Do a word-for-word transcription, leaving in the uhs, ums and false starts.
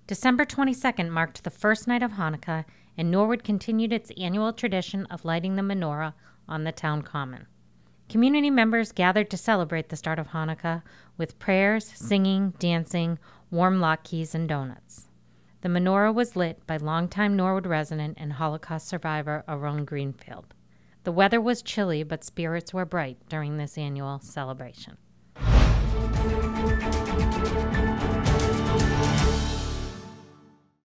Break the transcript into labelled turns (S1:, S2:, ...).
S1: December twenty-second marked the first night of Hanukkah, and Norwood continued its annual tradition of lighting the menorah on the town common. Community members gathered to celebrate the start of Hanukkah with prayers, singing, dancing, warm latkes, and donuts. The menorah was lit by longtime Norwood resident and Holocaust survivor Aron Greenfield. The weather was chilly, but spirits were bright during this annual celebration.